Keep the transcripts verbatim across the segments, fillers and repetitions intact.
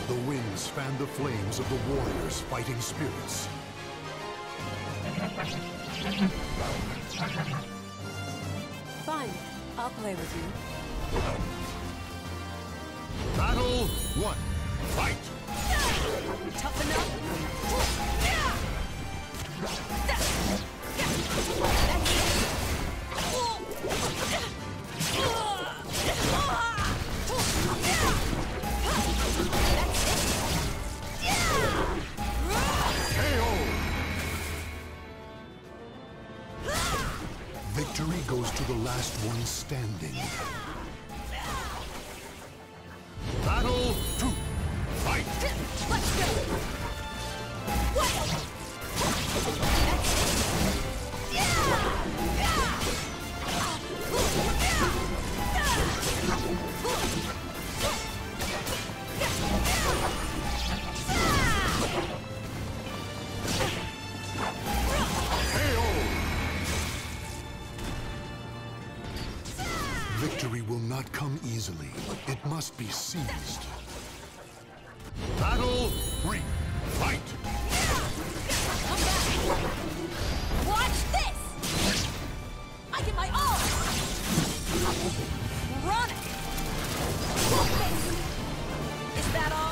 The winds fan the flames of the warriors' fighting spirits. Fine, I'll play with you. Battle one. Fight! Toughen up. Victory goes to the last one standing. Battle two. Fight! Let's go! Victory will not come easily. It must be seized. Battle three. Fight! Come back! Watch this! I get my all! Run it! Is that all?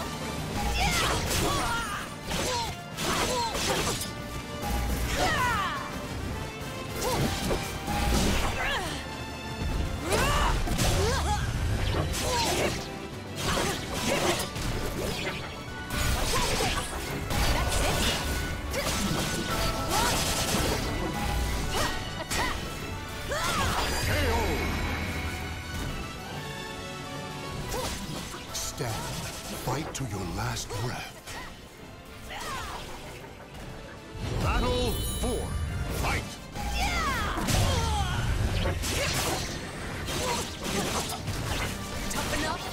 Stand. Fight to your last breath. Battle four. Fight! Toughen up.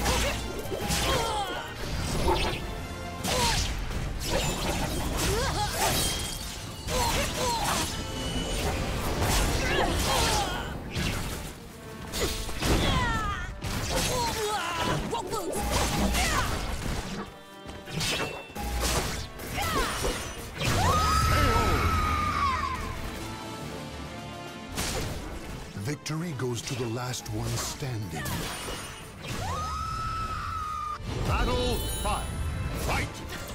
Victory goes to the last one standing. Battle five. Fight!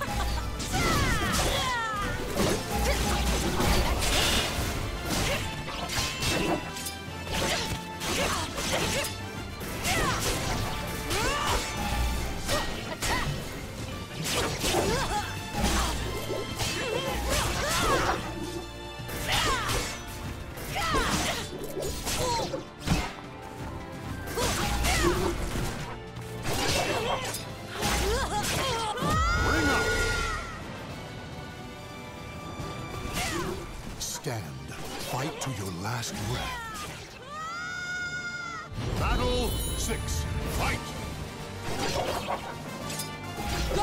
Stand. Fight to your last breath. Battle six. Fight! Go!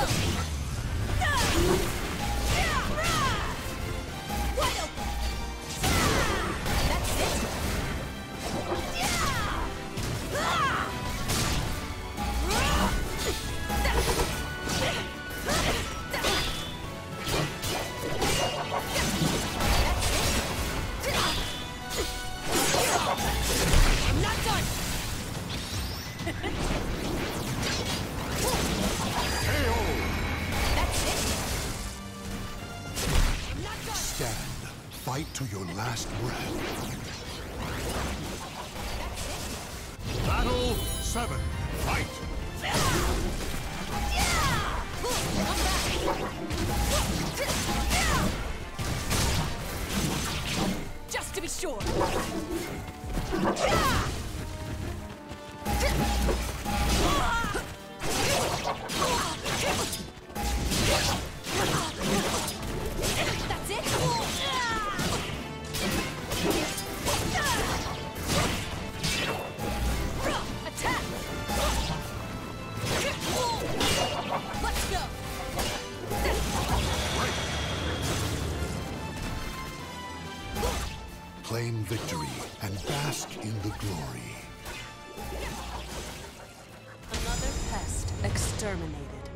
Wide open! That's it! I'm not done! That's it! I'm not done! Stand. Fight to your last breath. Battle seven. Fight! Come back! Just to be sure! That's it! Attack! Let's go! Claim victory and bask in the glory. Another pest exterminated.